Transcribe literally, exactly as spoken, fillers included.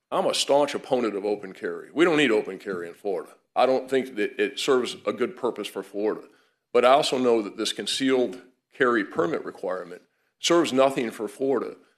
I'm a staunch opponent of open carry. We don't need open carry in Florida. I don't think that it serves a good purpose for Florida. But I also know that this concealed carry permit requirement serves nothing for Florida